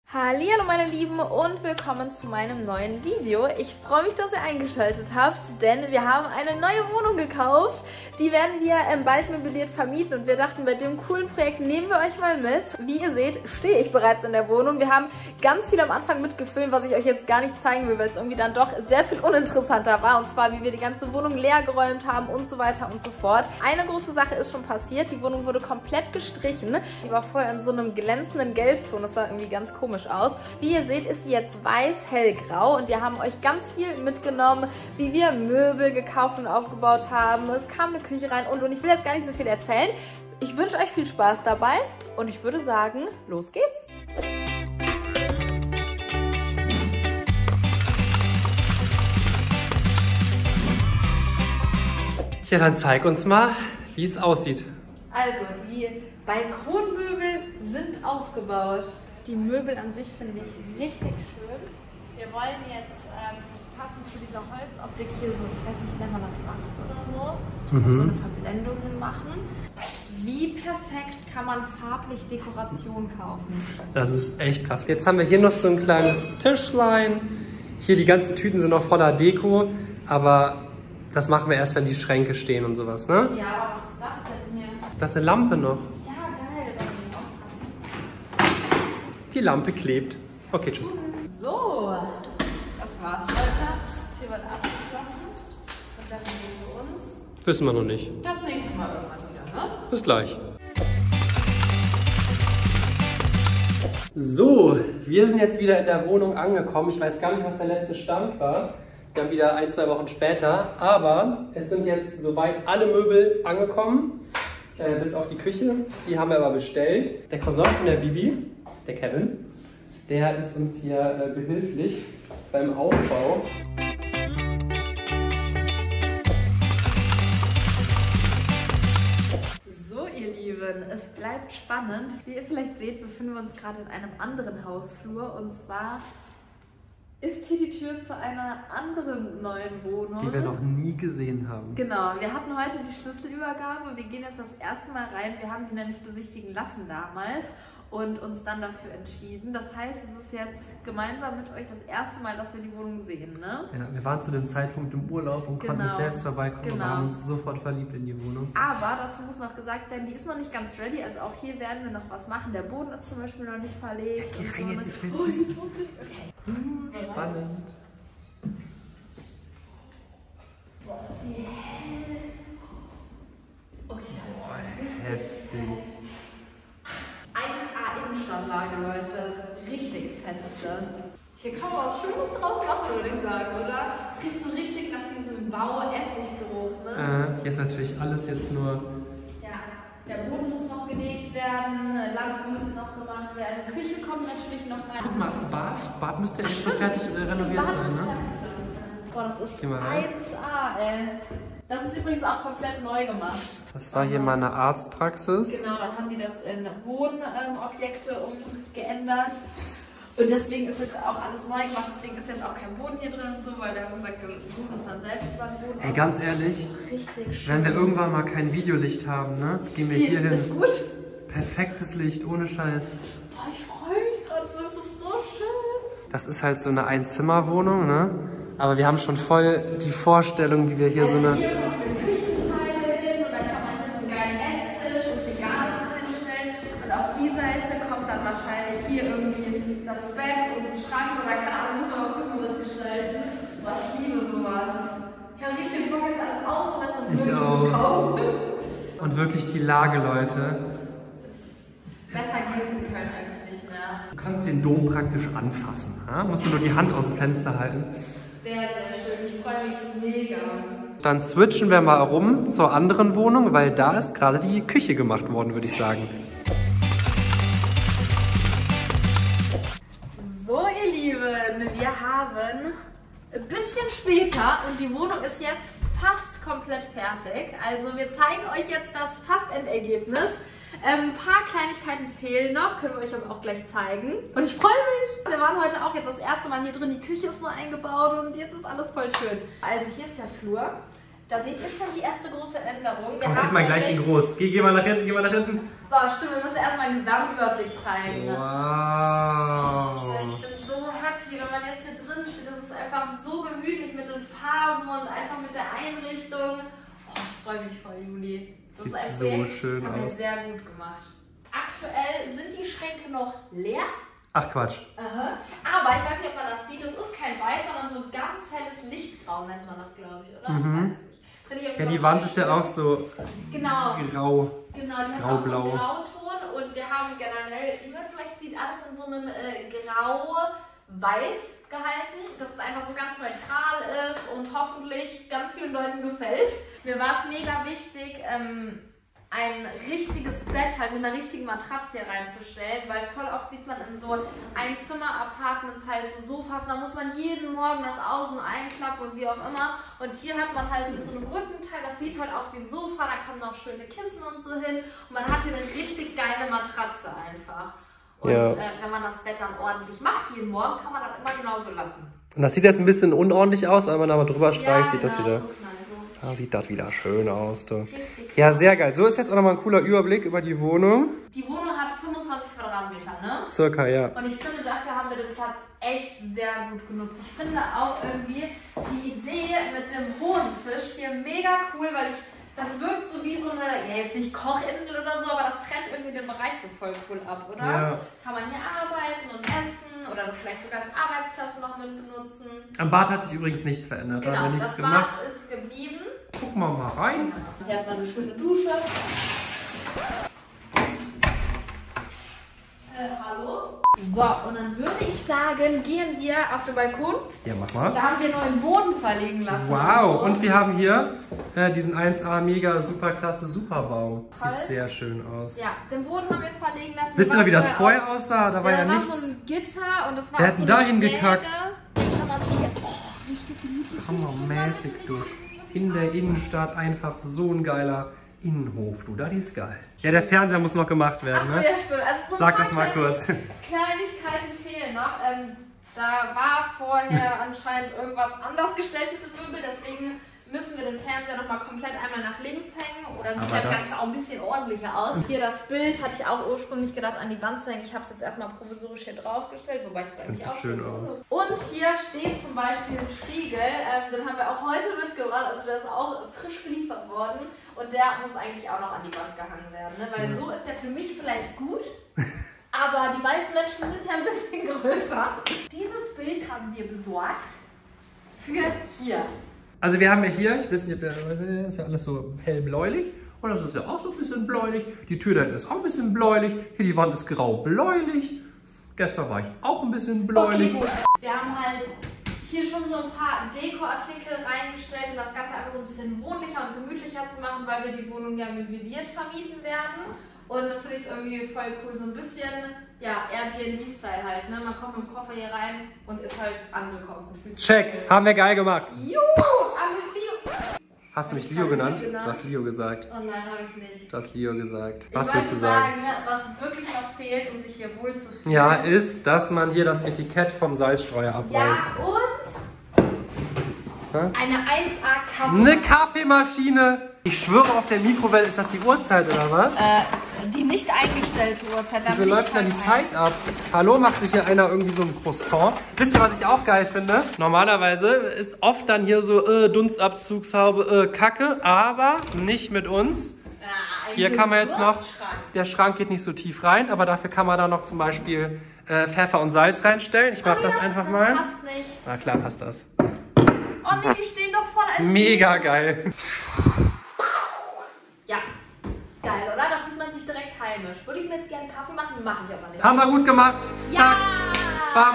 Hallihallo meine Lieben und willkommen zu meinem neuen Video. Ich freue mich, dass ihr eingeschaltet habt, denn wir haben eine neue Wohnung gekauft. Die werden wir bald möbliert vermieten und wir dachten, bei dem coolen Projekt nehmen wir euch mal mit. Wie ihr seht, stehe ich bereits in der Wohnung. Wir haben ganz viel am Anfang mitgefilmt, was ich euch jetzt gar nicht zeigen will, weil es irgendwie dann doch sehr viel uninteressanter war. Und zwar, wie wir die ganze Wohnung leer geräumt haben und so weiter und so fort. Eine große Sache ist schon passiert. Die Wohnung wurde komplett gestrichen. Die war vorher in so einem glänzenden Gelbton. Das sah irgendwie ganz komisch aus. Wie ihr seht, ist sie jetzt weiß-hellgrau und wir haben euch ganz viel mitgenommen, wie wir Möbel gekauft und aufgebaut haben. Es kam eine Küche rein und ich will jetzt gar nicht so viel erzählen. Ich wünsche euch viel Spaß dabei und ich würde sagen, los geht's! Ja, dann zeig uns mal, wie es aussieht. Also, die Balkonmöbel sind aufgebaut. Die Möbel an sich finde ich richtig schön. Wir wollen jetzt passend zu dieser Holzoptik hier so, ich weiß nicht, nennt man das Mast oder so, so eine Verblendung hinmachen. Wie perfekt kann man farblich Dekoration kaufen? Das ist echt krass. Jetzt haben wir hier noch so ein kleines Tischlein. Hier die ganzen Tüten sind noch voller Deko, aber das machen wir erst, wenn die Schränke stehen und sowas, ne? Ja, aber was ist das denn hier? Das ist eine Lampe noch. Die Lampe klebt. Okay, tschüss. So, das war's, Leute. Tür wird abgeschlossen. Und dann sehen wir uns. Wissen wir noch nicht. Das nächste Mal irgendwann wieder, ne? Bis gleich. So, wir sind jetzt wieder in der Wohnung angekommen. Ich weiß gar nicht, was der letzte Stand war. Dann wieder 1, 2 Wochen später. Aber es sind jetzt soweit alle Möbel angekommen. Bis auf die Küche. Die haben wir aber bestellt. Der Cousin von der Bibi, der Kevin, der ist uns hier behilflich beim Aufbau. So ihr Lieben, es bleibt spannend. Wie ihr vielleicht seht, befinden wir uns gerade in einem anderen Hausflur und zwar ist hier die Tür zu einer anderen neuen Wohnung. Die wir noch nie gesehen haben. Genau, wir hatten heute die Schlüsselübergabe. Wir gehen jetzt das erste Mal rein. Wir haben sie nämlich besichtigen lassen damals und uns dann dafür entschieden. Das heißt, es ist jetzt gemeinsam mit euch das erste Mal, dass wir die Wohnung sehen, ne? Ja, wir waren zu dem Zeitpunkt im Urlaub und konnten nicht selbst vorbeikommen und haben uns sofort verliebt in die Wohnung. Aber dazu muss noch gesagt werden, die ist noch nicht ganz ready. Also auch hier werden wir noch was machen. Der Boden ist zum Beispiel noch nicht verlegt. Ja, geh rein jetzt, ich will's wissen. Okay. Spannend. Boah, ist die hell. Okay, das ist heftig. 1A Innenstadtlage, Leute. Richtig fett ist das. Hier kann man was Schönes draus machen, würde ich sagen, oder? Es riecht so richtig nach diesem Bau-Essig-Geruch, ne? Hier ist natürlich alles jetzt nur... Ja, der Boden muss noch gelegt werden, Lampen müssen noch gemacht werden, Küche kommt natürlich noch rein. Guck mal, Bad müsste jetzt schon fertig renoviert sein, ne? Boah, das ist 1A, ey. Das ist übrigens auch komplett neu gemacht. Das war hier mal eine Arztpraxis. Genau, da haben die das in Wohnobjekte umgeändert. Und deswegen ist jetzt auch alles neu gemacht. Deswegen ist jetzt auch kein Boden hier drin und so, weil wir haben gesagt, wir suchen uns dann selbst über den Boden. Ey, ganz ehrlich, richtig schön. wenn wir irgendwann mal kein Videolicht haben, ne, gehen wir hier hin. Ist gut. Perfektes Licht, ohne Scheiß. Boah, ich freue mich gerade, das ist so schön. Das ist halt so eine Einzimmerwohnung, ne? Aber wir haben schon voll die Vorstellung, wie wir hier so eine... Hier kommt eine Küchenzeile hin und dann kann man hier so einen geilen Esstisch und Regale so hinstellen. Und auf die Seite kommt dann wahrscheinlich hier irgendwie das Bett und ein Schrank oder keine Ahnung, müssen wir mal gucken, wie wir das gestalten. Boah, ich liebe sowas. Ich habe richtig Bock, jetzt alles auszumessen und Möbel zu kaufen. Und wirklich die Lage, Leute. Besser gehen können eigentlich nicht mehr. Du kannst den Dom praktisch anfassen. Ja? Musst du nur die Hand aus dem Fenster halten. Sehr, sehr schön. Ich freue mich mega. Dann switchen wir mal rum zur anderen Wohnung, weil da ist gerade die Küche gemacht worden, würde ich sagen. So, ihr Lieben, wir haben ein bisschen später und die Wohnung ist jetzt fast komplett fertig. Also wir zeigen euch jetzt das Fast-Endergebnis. Ein paar Kleinigkeiten fehlen noch, können wir euch aber auch gleich zeigen. Und ich freue mich. Wir waren heute auch jetzt das erste Mal hier drin. Die Küche ist nur eingebaut und jetzt ist alles voll schön. Also hier ist der Flur. Da seht ihr schon die erste große Änderung. Das sieht man gleich in groß. Geh mal nach hinten, geh mal nach hinten. So, stimmt, wir müssen erstmal einen Gesamtüberblick zeigen. Wow. freue mich voll, Juli. Das Sieht ist ein so Projekt, schön das haben wir aus. sehr gut gemacht. Aktuell sind die Schränke noch leer. Ach Quatsch. Aha. Aber ich weiß nicht, ob man das sieht. Das ist kein Weiß, sondern so ganz helles Lichtgrau nennt man das, glaube ich, oder? Mhm. Ich weiß es nicht. Das finde ich Ja, irgendwie die auch Wand voll ist ja schön. auch so Genau. grau. Genau, die hat auch so Grau-blau. einen Grauton und wir haben generell, wie man vielleicht sieht, alles in so einem Grau-Weiß gehalten, dass es einfach so ganz neutral ist und hoffentlich ganz vielen Leuten gefällt. Mir war es mega wichtig, ein richtiges Bett halt mit einer richtigen Matratze hier reinzustellen, weil voll oft sieht man in so Einzimmer-Apartments halt so Sofas, da muss man jeden Morgen das Außen einklappen und wie auch immer. Und hier hat man halt mit so einem Rückenteil, das sieht halt aus wie ein Sofa, da kommen noch schöne Kissen und so hin und man hat hier eine richtig geile Matratze einfach. Und Ja. wenn man das Bett dann ordentlich macht jeden Morgen, kann man das immer genauso lassen. Und das sieht jetzt ein bisschen unordentlich aus, aber wenn man drüber streicht, sieht das genau. wieder. Guck mal, so. Da sieht das wieder schön aus. Du. Richtig. Ja, sehr geil. So ist jetzt auch nochmal ein cooler Überblick über die Wohnung. Die Wohnung hat 25 Quadratmeter, ne? Circa, ja. Und ich finde, dafür haben wir den Platz echt sehr gut genutzt. Ich finde auch irgendwie die Idee mit dem hohen Tisch hier mega cool, weil das wirkt so wie so eine, ja jetzt nicht Kochinsel oder so, aber das trennt irgendwie den Bereich so voll cool ab, oder? Ja. Kann man hier arbeiten und essen oder das vielleicht sogar als Arbeitsplatz noch mit benutzen. Am Bad hat sich übrigens nichts verändert. Da haben Genau, wir das nichts gemacht. Bad ist geblieben. Gucken wir mal rein. Hier hat man eine schöne Dusche. Hallo? So, und dann würde ich sagen, gehen wir auf den Balkon. Ja, mach mal. Da haben wir neuen Boden verlegen lassen. Wow, so. und wir haben hier diesen 1A mega super klasse Superbaum. Toll. Sieht sehr schön aus. Ja, den Boden haben wir verlegen lassen. Wisst ihr noch, wie das vorher vorher aussah? Da war ja da war nichts. so ein Gitter und das war Wer auch hat so denn eine dahin Schräge. gekackt? Da war so richtig gemütlich. Hammermäßig, du. In der Innenstadt einfach so ein geiler Innenhof, du. Das ist geil. Ja, der Fernseher muss noch gemacht werden, Achso, ne? ja, stimmt. Also so Sag ein das paar mal kurz. Kleinigkeiten fehlen noch. Da war vorher anscheinend irgendwas anders gestellt mit dem Möbel, deswegen müssen wir den Fernseher nochmal komplett einmal nach links hängen oder dann sieht Aber das das- Ganze auch ein bisschen ordentlicher aus. Hier das Bild hatte ich auch ursprünglich gedacht an die Wand zu hängen. Ich habe es jetzt erstmal provisorisch hier draufgestellt, wobei ich es eigentlich sieht auch schön schon aus. Und hier steht zum Beispiel ein Spiegel, den haben wir auch heute mitgebracht, also der ist auch frisch geliefert worden und der muss eigentlich auch noch an die Wand gehangen werden, ne? Weil so ist der für mich vielleicht gut. Aber die meisten Menschen sind ja ein bisschen größer. Dieses Bild haben wir besorgt für hier. Also wir haben ja hier, ich weiß nicht, ob ihr das ist ja alles so hellbläulich. Und das ist ja auch so ein bisschen bläulich. Die Tür da hinten ist auch ein bisschen bläulich. Hier die Wand ist grau-bläulich. Gestern war ich auch ein bisschen bläulich. Okay, gut. Wir haben halt hier schon so ein paar Dekoartikel reingestellt, um das Ganze einfach so ein bisschen wohnlicher und gemütlicher zu machen, weil wir die Wohnung ja möbliert vermieten werden. Und dann finde ich es irgendwie voll cool, so ein bisschen, ja, Airbnb-Style halt, ne? Man kommt mit dem Koffer hier rein und ist halt angekommen. Und fühlt sich Check, wohl. haben wir geil gemacht. Juhu, Leo. Hast du mich Ich Leo hab genannt? Leo genannt. Du hast Leo gesagt. Oh nein, habe ich nicht. Du hast Leo gesagt. Ich Was wollte willst du sagen? ne, was wirklich noch fehlt, um sich hier wohl zu fühlen. Ja, ist, dass man hier das Etikett vom Salzstreuer Ja, abreißt. und Hä? eine 1A-Kaffee. Eine Kaffeemaschine. Ich schwöre, auf der Mikrowelle ist das die Uhrzeit oder was? Die nicht eingestellte Uhrzeit. Wieso läuft denn die Zeit ab? Hallo, macht sich hier einer irgendwie so ein Croissant? Wisst ihr, was ich auch geil finde? Normalerweise ist oft dann hier so Dunstabzugshaube, Kacke, aber nicht mit uns. Hier kann man jetzt noch, der Schrank geht nicht so tief rein, aber dafür kann man da noch zum Beispiel Pfeffer und Salz reinstellen. Ich mach das einfach mal. Das passt nicht. Na klar, passt das. Oh nee, die stehen doch voll als Mega geil. Ja, geil, oder? Da fühlt man sich direkt heimisch. Würde ich mir jetzt gerne einen Kaffee machen, mache ich aber nicht. Haben wir gut gemacht. Ja! Zack. Bam.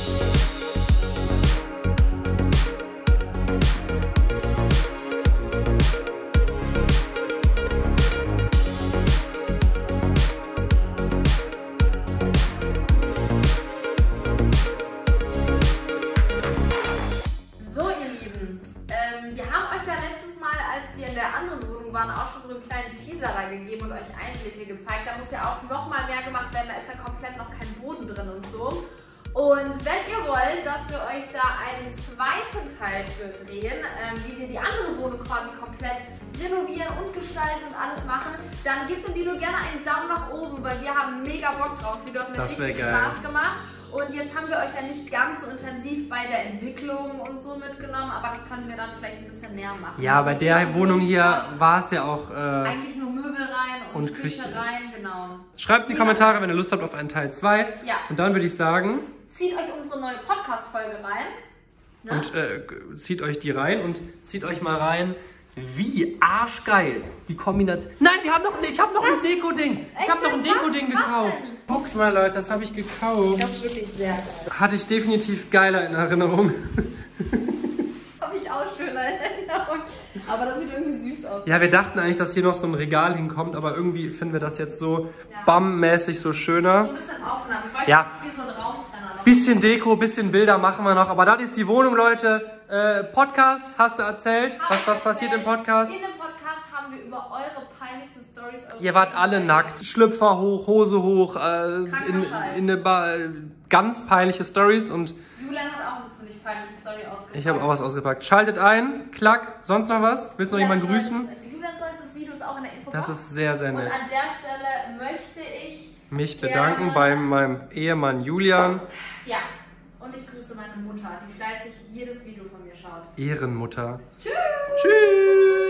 So, ihr Lieben, wir haben euch ja letztes Mal, als wir in der anderen Wohnung waren, auch schon so einen kleinen Teaser da gegeben und euch Einblicke gezeigt. Da muss ja auch noch mal mehr gemacht werden, da ist ja komplett noch kein Boden drin und so. Und wenn ihr wollt, dass wir euch da einen zweiten Teil für drehen, wie wir die andere Wohnung quasi komplett renovieren und gestalten und alles machen, dann gebt dem Video gerne einen Daumen nach oben, weil wir haben mega Bock drauf. Die dürfen Das richtig wär geil. Spaß gemacht. Und jetzt haben wir euch ja nicht ganz so intensiv bei der Entwicklung und so mitgenommen, aber das können wir dann vielleicht ein bisschen näher machen. Ja, bei der Wohnung hier war es ja auch... eigentlich nur Möbel rein und Küche rein, genau. Schreibt in die Kommentare, wenn ihr Lust habt auf einen Teil 2. Ja. Und dann würde ich sagen... Zieht euch unsere neue Podcast-Folge rein. Ne? Und zieht euch die rein und zieht euch mal rein, wie arschgeil die Kombination... Nein, ich habe noch ein Deko-Ding. Ich habe noch ein Deko-Ding gekauft. Guckt mal, Leute, das habe ich gekauft. Das ist wirklich sehr geil. Hatte ich definitiv geiler in Erinnerung. Habe ich auch schön in Erinnerung. Aber das sieht irgendwie süß aus. Ja, wir dachten eigentlich, dass hier noch so ein Regal hinkommt, aber irgendwie finden wir das jetzt so BAM-mäßig so schöner. So ein bisschen Aufnahme. Ja. Wie so ein Raumtrenner noch. Bisschen Deko, bisschen Bilder machen wir noch, aber das ist die Wohnung, Leute. Podcast, hast du erzählt? Was passiert im Podcast? In dem Podcast haben wir über eure peinlichsten Stories. Ihr wart alle nackt. Schlüpfer hoch, Hose hoch, in eine ganz peinliche Stories und Julian hat auch eine ziemlich peinliche Story ausgepackt. ich habe auch was ausgepackt. Schaltet ein, klack, sonst noch was? Willst du noch jemanden grüßen? Julian Stories, das Video ist auch in der Info. Das ist sehr, sehr nett. Und an der Stelle möchte ich mich bedanken bei meinem Ehemann Julian. Ja, und ich grüße meine Mutter, die fleißig jedes Video von mir schaut. Ehrenmutter. Tschüss! Tschüss!